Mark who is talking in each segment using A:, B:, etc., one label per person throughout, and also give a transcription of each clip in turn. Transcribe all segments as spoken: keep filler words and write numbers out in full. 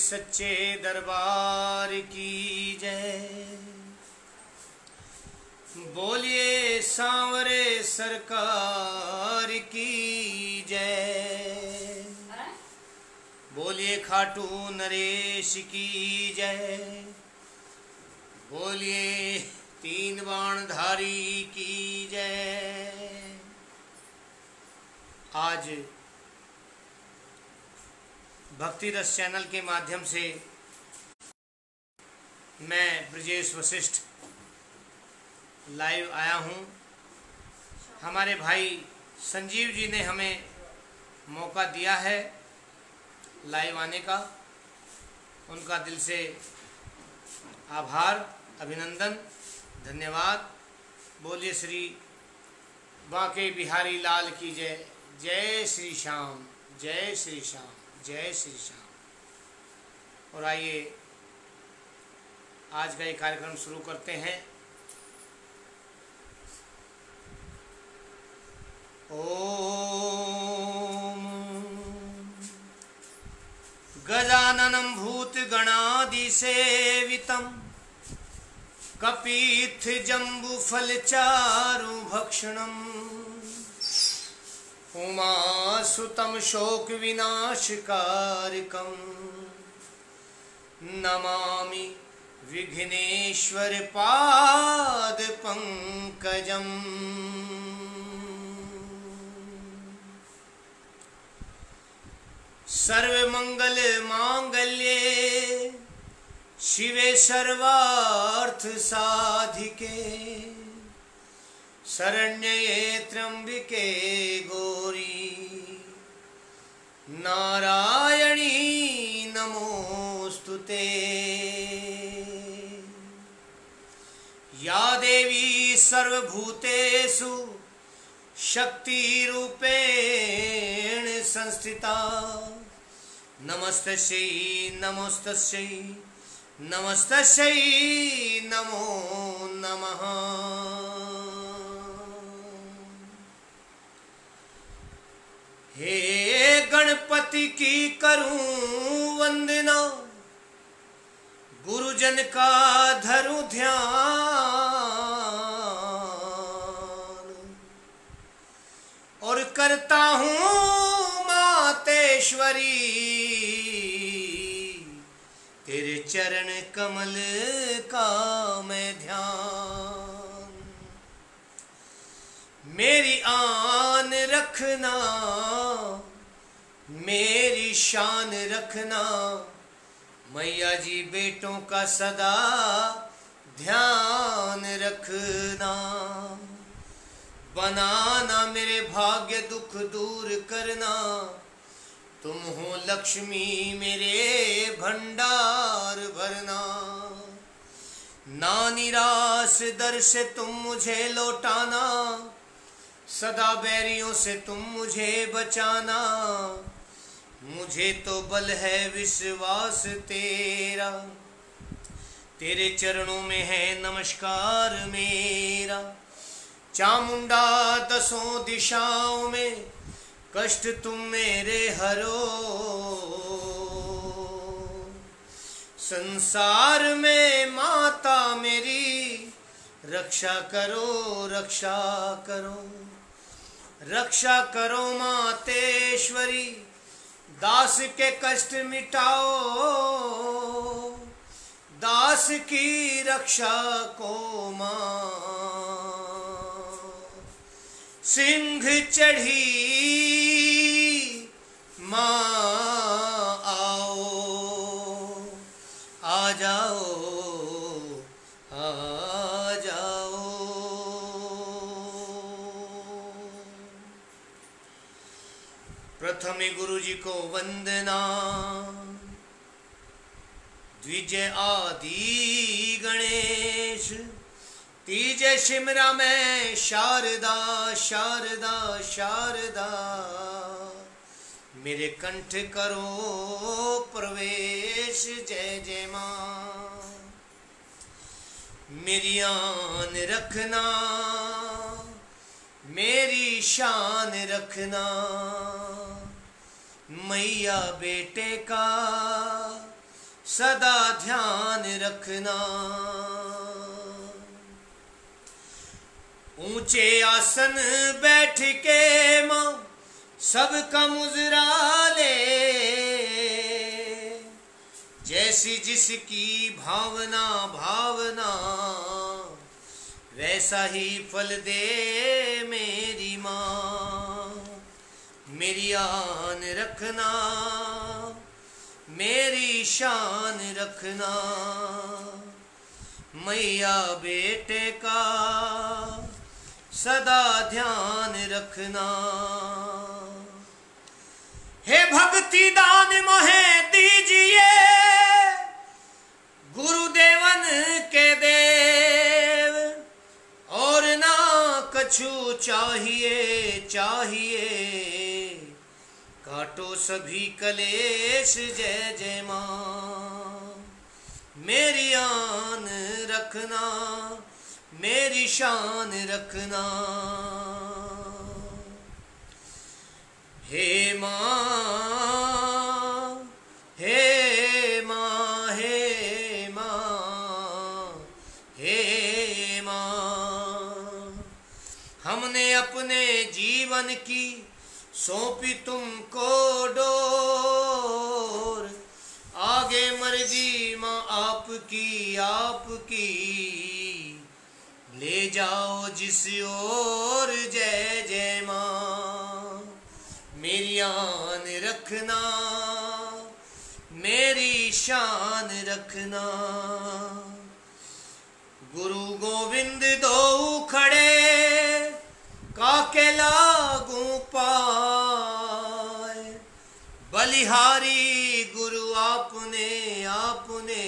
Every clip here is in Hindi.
A: सच्चे दरबार की जय। बोलिए सांवरे सरकार की जय। बोलिए खाटू नरेश की जय। बोलिए तीन बाणधारी की जय। आज भक्ति रस चैनल के माध्यम से मैं ब्रजेश वशिष्ठ लाइव आया हूं। हमारे भाई संजीव जी ने हमें मौका दिया है लाइव आने का, उनका दिल से आभार, अभिनंदन, धन्यवाद। बोलिए श्री बांके बिहारी लाल की जय। जय श्री श्याम, जय श्री श्याम, जय श्री श्याम। और आइए आज का ये कार्यक्रम शुरू करते हैं। ओम गजाननं भूतगणादिसेवितं कपीथ जम्बुफलचारुभक्षणम् उमासुतं शोकविनाशकारकं नमामि विघ्नेश्वर पादपङ्कजम्। सर्वमंगल मांगल्ये शिवे सर्वार्थ साधिके शरण्ये त्र्यंबिके गौरी नारायणी नमोस्तुते। या देवी सर्वभूतेषु शक्तिरूपेण संस्थिता नमस्तस्यै नमस्तस्यै नमस्तस्यै नमो नमः। हे गणपति की करूं वंदना, गुरुजन का धरूं ध्यान और करता हूँ मातेश्वरी तेरे चरण कमल का मैं ध्यान। मेरी आन रखना, मेरी शान रखना, मैया जी बेटों का सदा ध्यान रखना। बनाना मेरे भाग्य दुख दूर करना, तुम हो लक्ष्मी मेरे भंडार भरना। ना निराश दर से तुम मुझे लौटाना, सदा बैरियों से तुम मुझे बचाना। मुझे तो बल है विश्वास तेरा, तेरे चरणों में है नमस्कार मेरा। चामुंडा दसों दिशाओं में कष्ट तुम मेरे हरो, संसार में माता मेरी रक्षा करो, रक्षा करो, रक्षा करो मातेश्वरी। दास के कष्ट मिटाओ, दास की रक्षा को मां। सिंह चढ़ी मां आओ, आ जाओ, आ जाओ। प्रथम गुरु जी को वंदना, द्विजय आदि गणेश, तीजे शिमरा में शारदा शारदा शारदा। मेरे कंठ करो प्रवेश, जय जय मां। मेरी आन रखना, मेरी शान रखना। मैया बेटे का सदा ध्यान रखना। ऊंचे आसन बैठ के माँ सबका मुजरा ले, जैसी जिसकी भावना भावना वैसा ही फल दे मेरी माँ। मेरी आन रखना, मेरी शान रखना, मैया बेटे का सदा ध्यान रखना। हे भक्ति दान मोहे दीजिए गुरुदेवन के देव, और ना कछु चाहिए चाहिए, काटो सभी कलेश जय जय माँ। मेरी आन रखना, मेरी शान रखना। हे माँ, हे माँ, हे माँ, हे माँ, हमने अपने जीवन की सौंपी तुमको डोर, आगे मर्जी माँ आपकी आपकी, ले जाओ जिस ओर जय जय माँ। मेरी आन रखना, मेरी शान रखना। गुरु गोविंद दो खड़े काके लागू पाए, बलिहारी गुरु आपने आपने,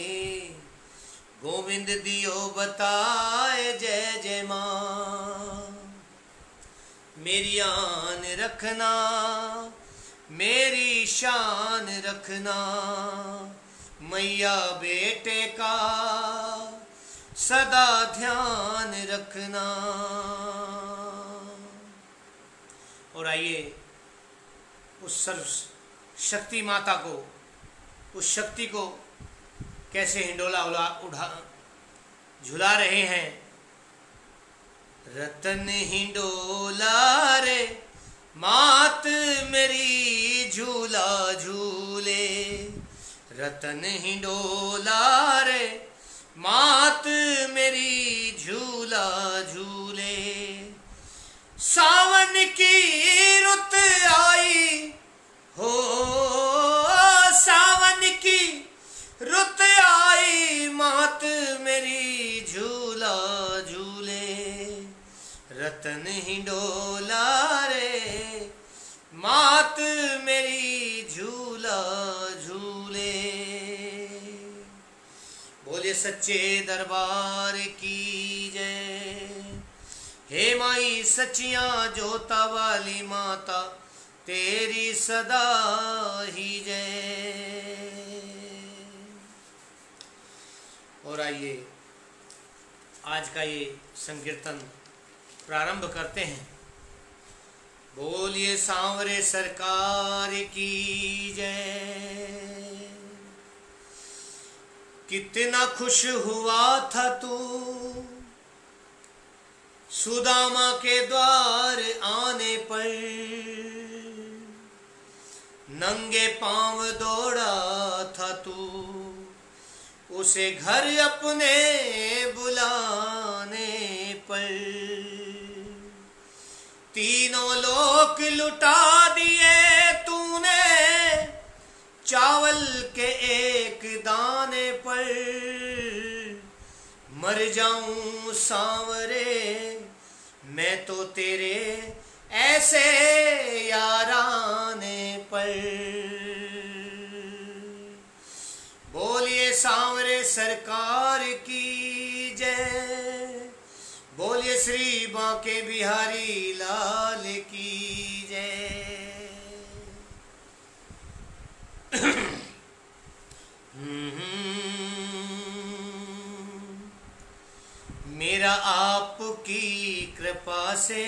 A: गोविंद दियो बताए जय जय माँ। मेरी आन रखना, मेरी शान रखना, मैया बेटे का सदा ध्यान रखना। और आइए उस सर्व शक्ति माता को, उस शक्ति को कैसे हिंडोला उड़ा उठा झुला रहे हैं। रतन हिंडोला रे मात मेरी झूला झूले, रतन हिंडोला रे मात मेरी झूला झूले। सावन की रुत आई हो, सावन की रुत आई मात मेरी झूला झूले, रतन हिंडोला रे मात मेरी झूला झूले। बोले सच्चे दरबार की जय। हे माई सच्चियां जोता वाली माता तेरी सदा ही जय। और आइए आज का ये संकीर्तन प्रारंभ करते हैं। बोलिए सांवरे सरकार की जय। कितना खुश हुआ था तू सुदामा के द्वार आने पर, नंगे पांव दौड़ा था तू उसे घर अपने बुलाने पर। तीनों लोक लुटा दिए तूने चावल के एक दाने पर। मर जाऊं सांवरे मैं तो तेरे ऐसे याराने पर। बोलिए सांवरे सरकार की जय। बोलिए श्री बांके बिहारी लाल की जय। मेरा आपकी कृपा से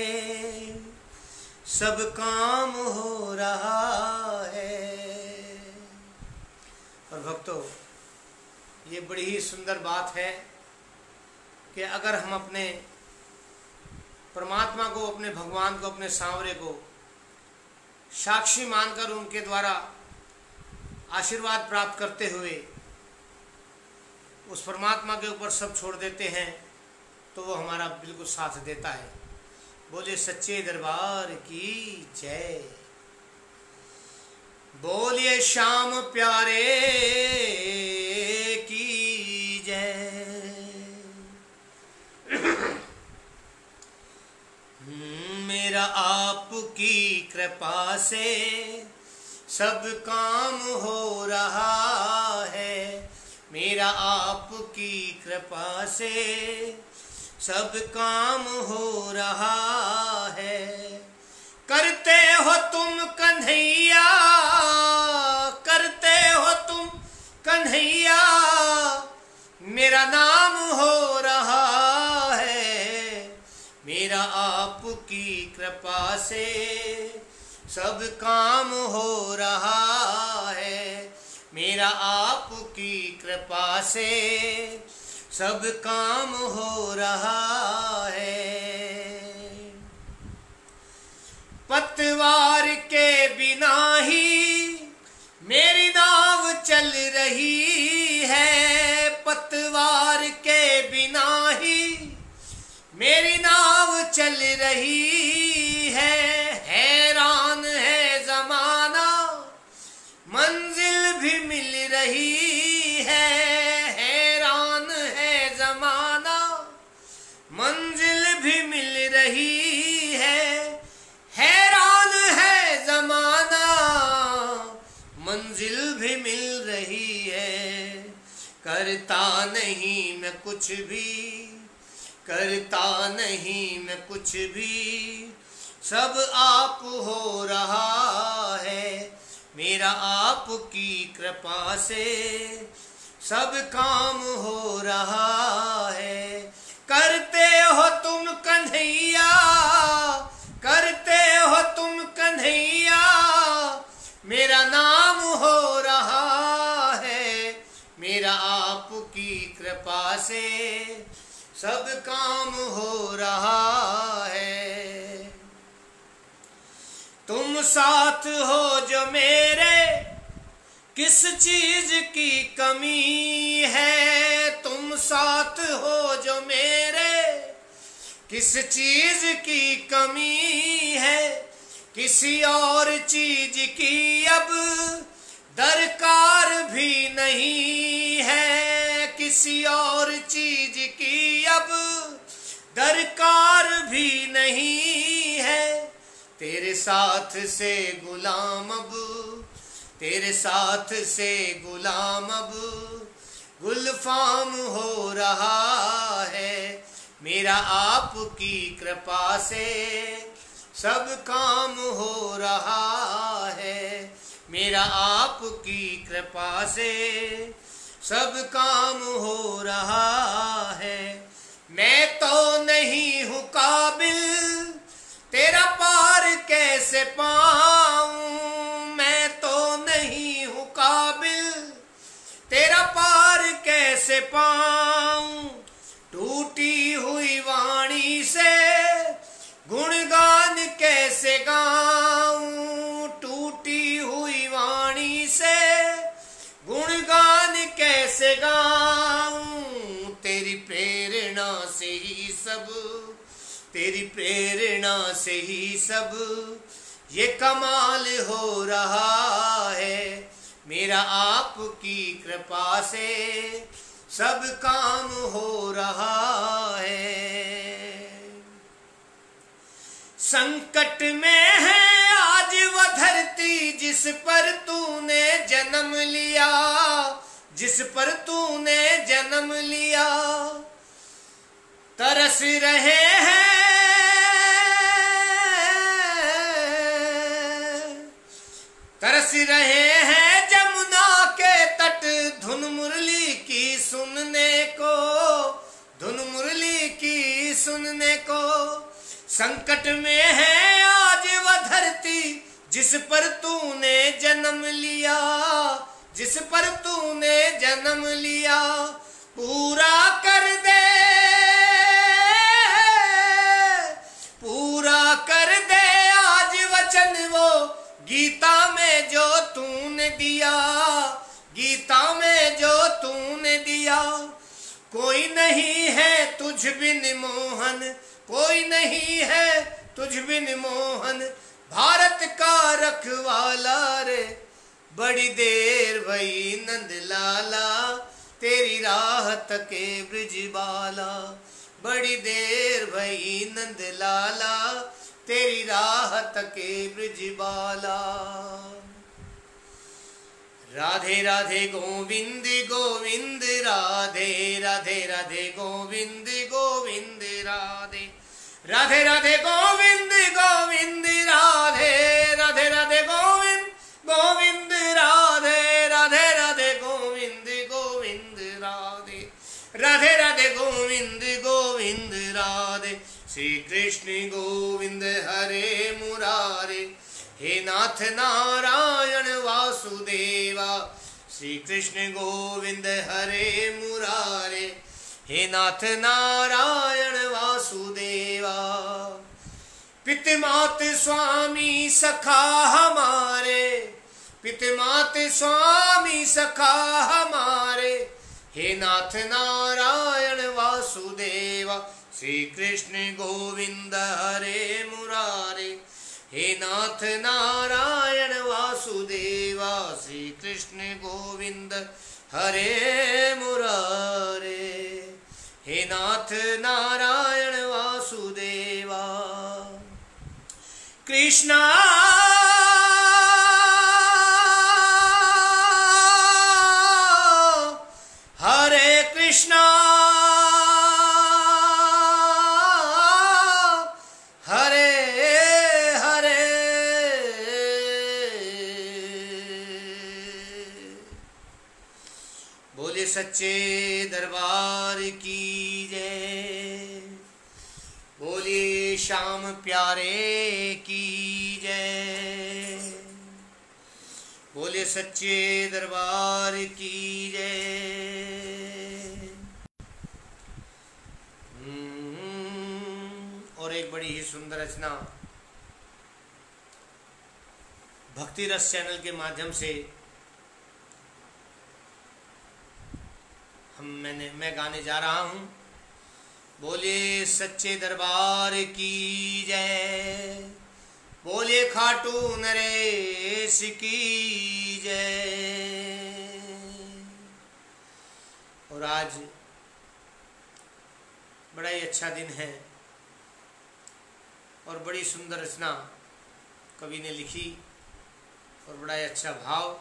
A: सब काम हो रहा है। और भक्तों, ये बड़ी ही सुंदर बात है कि अगर हम अपने परमात्मा को, अपने भगवान को, अपने सांवरे को साक्षी मानकर उनके द्वारा आशीर्वाद प्राप्त करते हुए उस परमात्मा के ऊपर सब छोड़ देते हैं, तो वो हमारा बिल्कुल साथ देता है। बोले सच्चे दरबार की जय। बोलिए श्याम प्यारे की जय। मेरा आपकी कृपा से सब काम हो रहा है, मेरा आपकी कृपा से सब काम हो रहा है। करते हो तुम कन्हैया, करते हो तुम कन्हैया, मेरा नाम हो रहा है। मेरा आपकी कृपा से सब काम हो रहा है, मेरा आपकी कृपा से सब काम हो रहा है। पतवार के बिना ही मेरी नाव चल रही है, पतवार के बिना ही मेरी नाव चल रही है। हैरान है जमाना, मंजिल भी मिल रही है, हैरान है जमाना, मंजिल भी मिल रही है। हैरान है जमाना, मंजिल भी मिल रही है। करता नहीं मैं कुछ भी, करता नहीं मैं कुछ भी, सब आप हो रहा है। मेरा आपकी कृपा से सब काम हो रहा है। करते हो तुम कन्हैया, करते हो तुम कन्हैया, मेरा नाम हो रहा है। मेरा आपकी कृपा से सब काम हो रहा है। तुम साथ हो जो मेरे, किस चीज की कमी है। तुम साथ हो जो मेरे, किस चीज की कमी है। किसी और चीज की अब दरकार भी नहीं है, किसी और चीज की अब दरकार भी नहीं है। तेरे साथ से गुलाम अब, तेरे साथ से गुलाम अब गुलफाम हो रहा है। मेरा आपकी कृपा से सब काम हो रहा है। मेरा आपकी कृपा से सब काम हो रहा है। मैं तो नहीं हूँ काबिल, तेरा पार कैसे पाऊं। मैं तो नहीं हूँ काबिल, तेरा पार कैसे पाऊं। टूटी हुई वाणी से गुणगान कैसे गाऊं। टूटी हुई वाणी से गुणगान कैसे गाऊं। तेरी प्रेरणा से ही सब, तेरी प्रेरणा से ही सब ये कमाल हो रहा है। मेरा आपकी कृपा से सब काम हो रहा है। संकट में है आज वह धरती जिस पर तूने जन्म लिया, जिस पर तूने जन्म लिया। तरस रहे हैं, तरस रहे हैं जमुना के तट धुन मुरली की सुनने को, धुन मुरली की सुनने को। संकट में है आज वह धरती जिस पर तूने जन्म लिया, जिस पर तूने जन्म लिया पूरा कर दे, पूरा कर दे आज वचन वो गीता में जो तूने दिया, गीता में जो तूने दिया। कोई नहीं है तुझ बिन मोहन, कोई नहीं है तुझ बिन मोहन, भारत का रखवाला रे। बड़ी देर भई नंद लाला तेरी राह तके ब्रिज बाला, बड़ी देर भई नंद लाला तेरी राह तके ब्रिज बाला। राधे राधे गोविंद गोविंद राधे, राधे राधे गोविंद गोविंद राधे, राधे राधे गोविंद गोविंद राधे, राधे राधे गोविंद गोविंद राधे, राधे राधे गोविंद गोविंद राधे, राधे राधे गोविंद गोविंद राधे। श्री कृष्ण गोविंद हरे मुरारे, हे नाथ नारायण वासुदेवा। श्री कृष्ण गोविंद हरे मुरारे, हे नाथ नारायण वासुदेवा। पितमात स्वामी सखा हमारे, पितमात स्वामी सखा हमारे, हे नाथ नारायण वासुदेवा। श्री कृष्ण गोविंद हरे मुरारे, हे नाथ नारायण वासुदेवा। श्री कृष्ण गोविंद हरे मुरारे, हे नाथ नारायण वासुदेवा। कृष्णा हरे कृष्णा सच्चे दरबार की जय, बोलिए श्याम प्यारे की जय, बोलिए सच्चे दरबार की जय। और एक बड़ी ही सुंदर रचना भक्ति रस चैनल के माध्यम से हम मैंने मैं गाने जा रहा हूँ। बोले सच्चे दरबार की जय, बोले खाटू नरेश की जय। और आज बड़ा ही अच्छा दिन है और बड़ी सुंदर रचना कवि ने लिखी और बड़ा ही अच्छा भाव।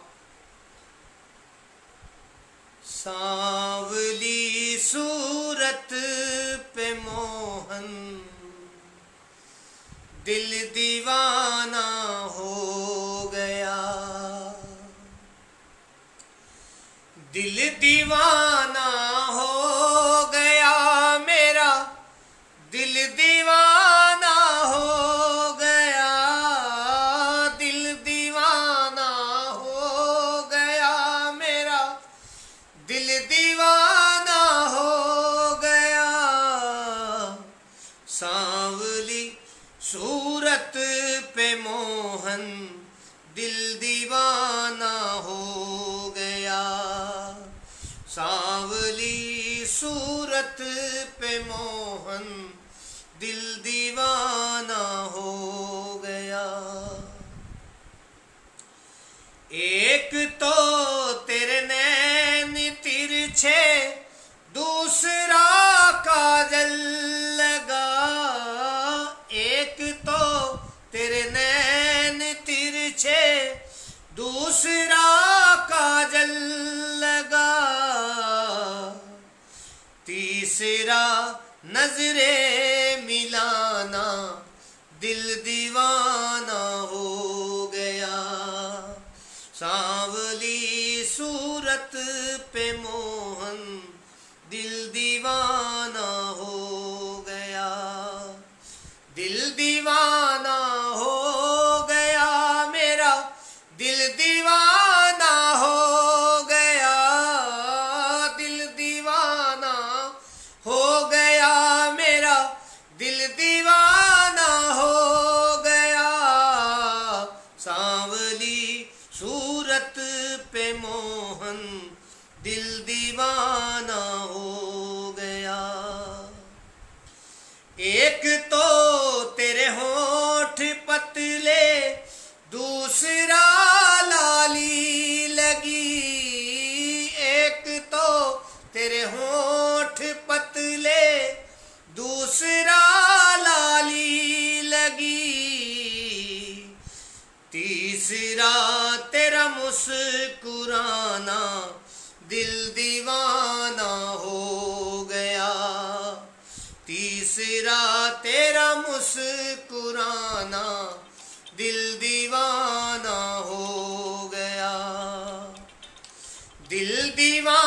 A: सांवली सूरत पे मोहन दिल दीवाना हो गया, दिल दीवाना हो गया मेरा, दिल दीवाना हो गया, दिल दीवाना हो गया मेरा, दिल दीवाना हो गया। सांवली सूरत पे मोहन दिल दीवाना हो गया, सांवली सूरत पे मोहन दिल दीवाना हो गया। एक तो तेरे नैन तिरछे, दूसरा काजल लगा, एक तो तेरे नैन तिरछे, दूसरा काजल लगा, तीसरा नजरे मिलाना दिल दीवाना हो गया। सांवली सूरत पे मोहन दिल दीवाना हो गया, दिल दीवाना हो गया मेरा, दिल दीवाना हो तीसरा तेरा मुस्कुराना दिल दीवाना हो गया। तीसरा तेरा मुस्कुराना दिल दीवाना हो गया। दिल दीवाना